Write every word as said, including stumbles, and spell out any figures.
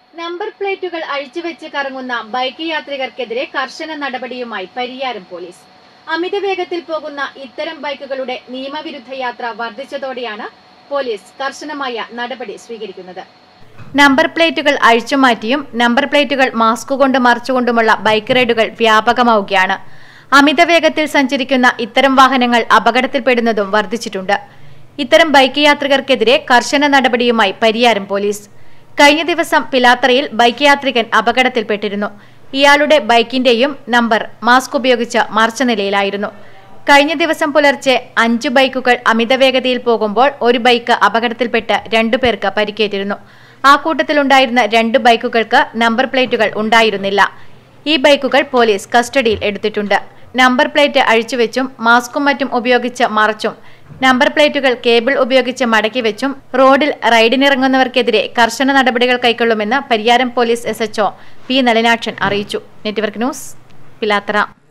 Number പ്ലേറ്റുകൾ അഴിച്ചുവെച്ച് കറങ്ങുന്ന bike യാത്രികർക്കെതിരെ കർശന നടപടിയുമായി പരിയാരം പോലീസ്. അമിത വേഗത്തിൽ പോകുന്ന ഇത്തരം ബൈക്കുകളുടെ നിയമവിരുദ്ധ യാത്ര വർദ്ധിച്ചതോടെയാണ് പോലീസ് കർശനമായ നടപടി സ്വീകരിക്കുന്നത്. നമ്പർ പ്ലേറ്റുകൾ അഴിച്ചുമാറ്റിയും നമ്പർ പ്ലേറ്റുകൾ മാസ്ക് കൊണ്ട് മറച്ചുകൊണ്ടുമുള്ള ബൈക്ക് റൈഡുകൾ വ്യാപകമാവുകയാണ്. അമിത വേഗത്തിൽ സഞ്ചരിക്കുന്ന ഇത്തരം വാഹനങ്ങൾ അപകടത്തിൽപ്പെടുന്നതും വർദ്ധിച്ചിട്ടുണ്ട്. ഇത്തരം ബൈക്ക് യാത്രികർക്കെതിരെ കർശന നടപടിയുമായി പരിയാരം പോലീസ്. കഴിഞ്ഞ ദിവസം പിലാത്തറയിൽ ബൈക്ക് യാത്രികൻ അപകടത്തിൽപ്പെട്ടിരുന്നു. ഇയാളുടെ ബൈക്കിന്റെയും നമ്പർ മാസ്ക് ഉപയോഗിച്ച് മറച്ച നിലയിലായിരുന്നു. കഴിഞ്ഞ ദിവസം പുലർച്ചെ അഞ്ചു ബൈക്കുകൾ അമിതവേഗതയിൽ പോകുമ്പോൾ ഒരു ബൈക്ക് അപകടത്തിൽപ്പെട്ട് രണ്ടുപേർക്ക് പരിക്കേറ്റിരുന്നു. ആ കൂട്ടത്തിലുണ്ടായിരുന്ന രണ്ട് ബൈക്കുകൾക്ക് നമ്പർ പ്ലേറ്റുകൾ ഉണ്ടായിരുന്നില്ല. ഈ ബൈക്കുകൾ പോലീസ് കസ്റ്റഡിയിൽ എടുത്തിട്ടുണ്ട്. നമ്പർ പ്ലേറ്റ് അഴിച്ചുവെച്ചും മാസ്കും മറ്റും ഉപയോഗിച്ച് മറച്ചും നമ്പർ പ്ലേറ്റുകൾ കേബിൾ ഉപയോഗിച്ച് മടക്കി വെച്ചും റോഡിൽ റൈഡിനിറങ്ങുന്നവർക്കെതിരെ കർശന നടപടികൾ കൈക്കൊള്ളുമെന്ന് Pariyaram police S H O P Nalinakshan അറിയിച്ചു. Network news, Pilathara.